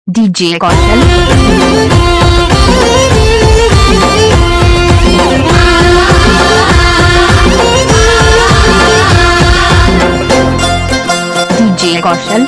DJ कौशल। DJ कौशल।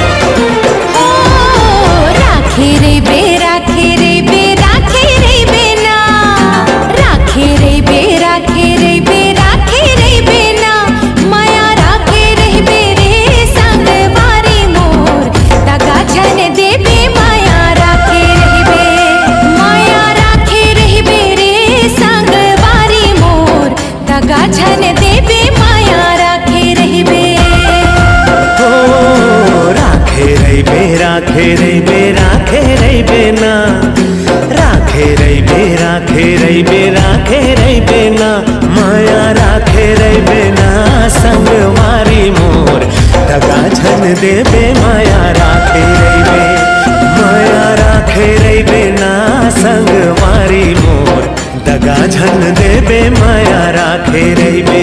राखे रे बे राखे रे बे राखे रे बे ना, राखे रे बे राखे रे बे राखे रे बे ना, माया राखे रे बे रे संग वारी मोर, दगा जन दे बे माया राखे रे बे, माया राखे रे बे रे संग वारी मोर, दगा जन दे बे माया राखे रे बे। राखे रे बे राखे रे बे राखे रे बे ना, राखे रे बे राखे रे बे राखे रे बे ना, माया राखे रे बे ना संग वारी मोर, दगा झन दे बे माया राखे रे बे, माया राखे रे बे ना संग वारी मोर, दगा झन दे बे माया राखे रे बे।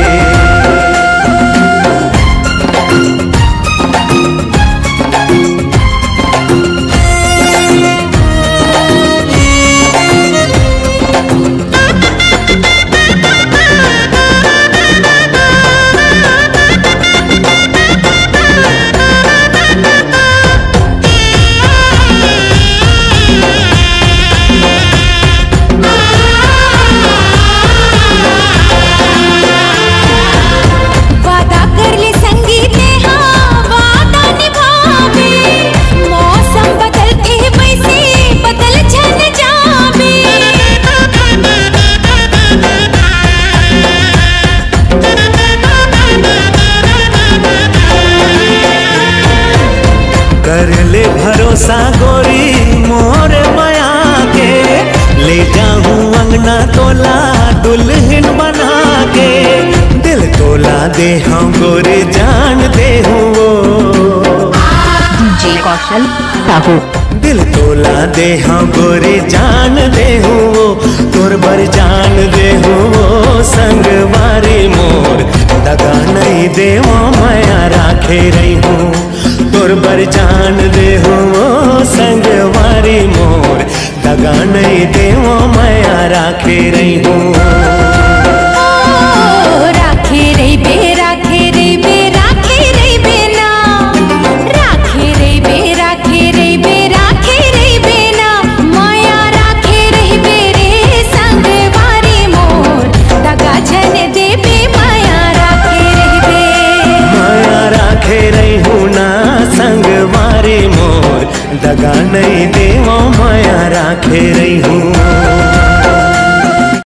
कर ले भरोसा गोरी मोर माया के, ले जाऊं अंगना तोला दुल्हन बना के, दिल तोला दे हम गोरी जान दे हूँ वो। डीजे कौशल साहू। दिल तोला दे हम गोरी जान दे हूँ वो, तोर बर जान दे हूँ वो संग वारी मोर, दगा नहीं दे वो माया राखे रही हूँ, तोर बर जान दे हो संग वारी मोर, दगा नहीं दे वो माया राखे रही हूँ। राखे रे बे राखे रे बे राखे रे बे ना, राखे रे बे राखे रे बे राखे रे बे ना, माया राखे रे बे रे संग वारी मोर, दगा जन दे बे माया राखे रे बे, माया राखे रही हूँ ना संग वारी मोर, दगा नहीं दे वो माया राखे रही हूँ।